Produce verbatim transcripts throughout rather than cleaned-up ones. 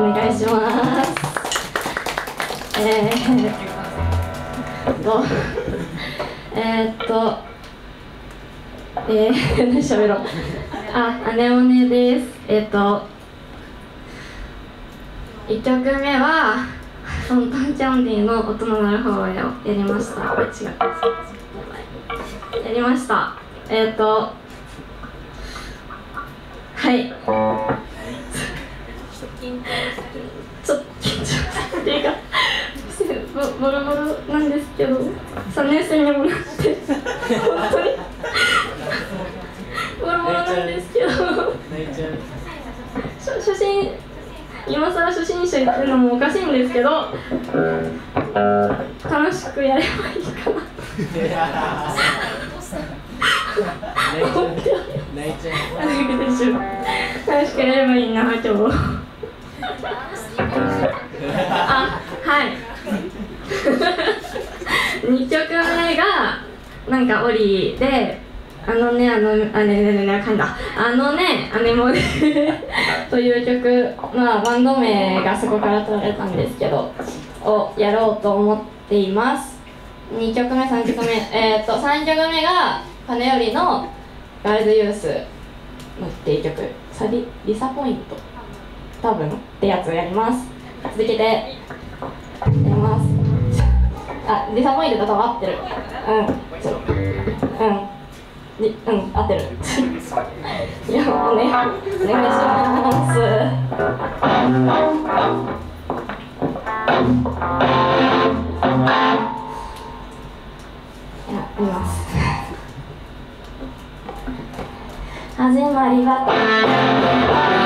お願いします。えーっとえーっとえー何しゃべろう。あ、アネモネです。えーっといっきょくめはトントンキャンディーの音の鳴る方へをやりました。これ違う。やりました。えーっとはい。ちょっと緊張していうかボロボロなんですけど、さんねん生にもなって本当にボロボロなんですけど、初心今更初心者言ってるのもおかしいんですけど、楽しくやればいいかな。楽しくやればいいな今日。あ、はい。にきょくめがなんかオリで、あのねあのあねねねねかんだあのねアネモネという曲、まあバンド名がそこから取られたんですけどをやろうと思っています。にきょくめさんきょくめえー、っとさんきょくめがパネよりのガールズユースのっていう曲、サリリサポイント多分ってやつをやります。続けてやります。あ、リサポイントだと合ってる。うんちょうんりうん合ってる。いやもうねお願いします。やります。始まりは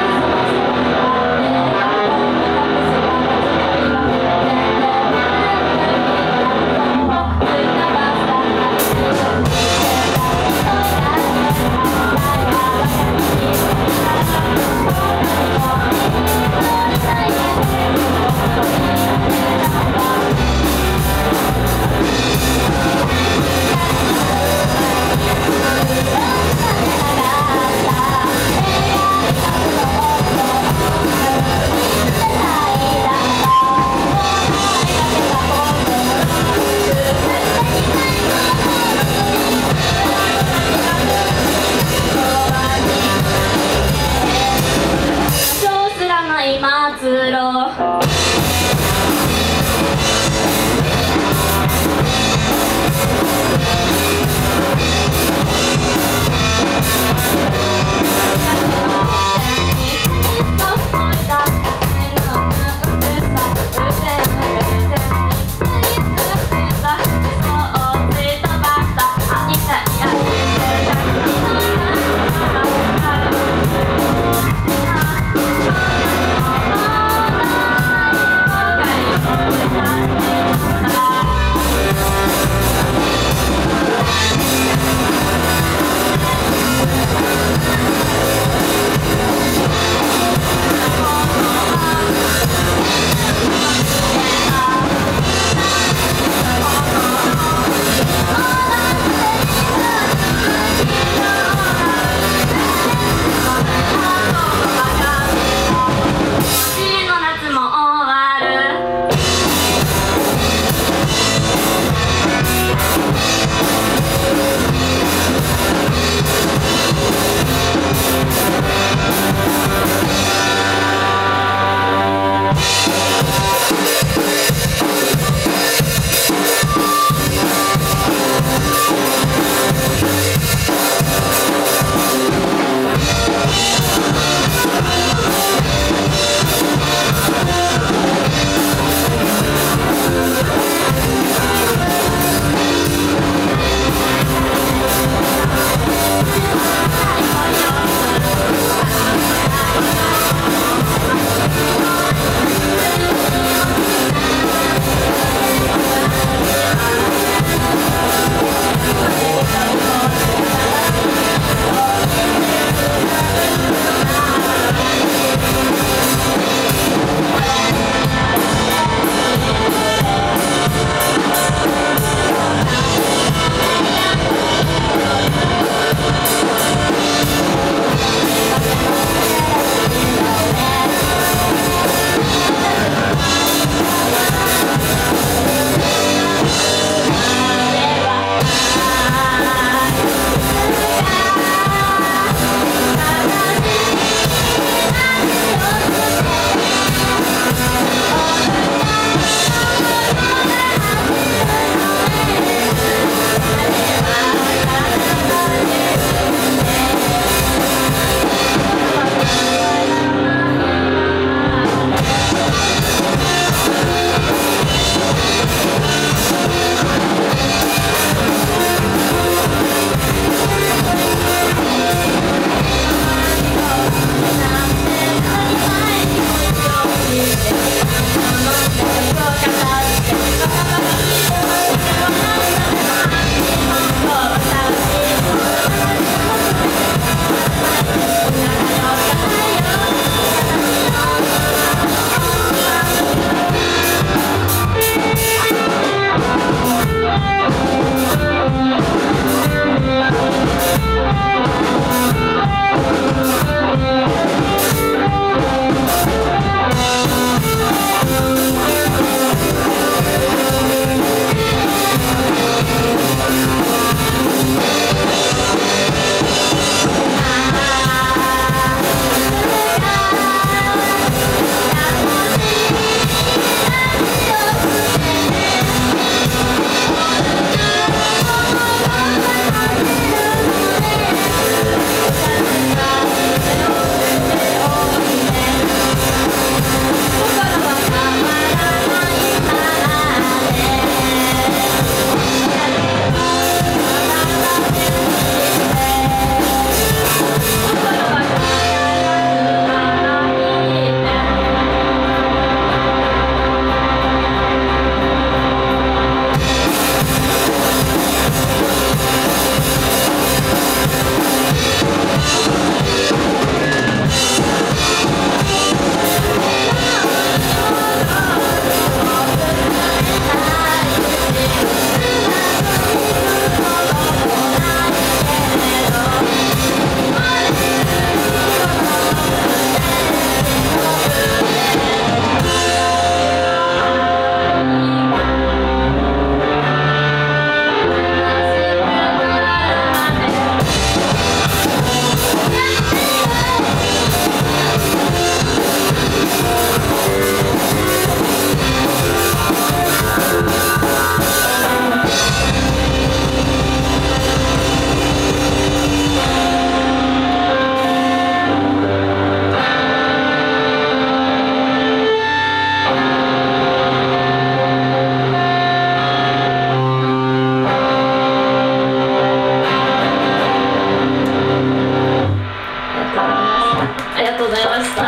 がとうございました。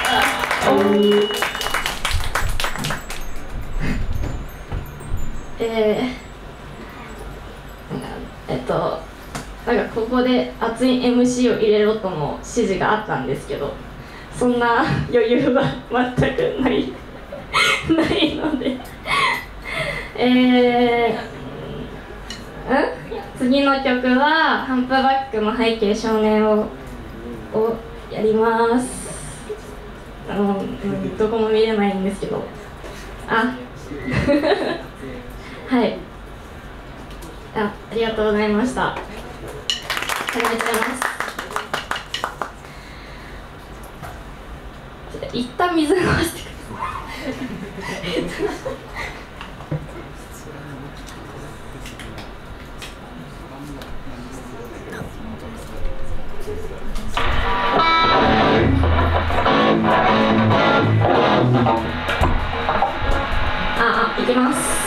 えー、えっとなんかここで熱い エムシー を入れろとの指示があったんですけど、そんな余裕は全くないないのでえー、ん次の曲はハンプバックの背景少年ををやります。あの、うん、どこも見れないんですけど、あはいあ、ありがとうございました。始めちゃいます。一旦水飲ませてくださいあ、あ、いきます。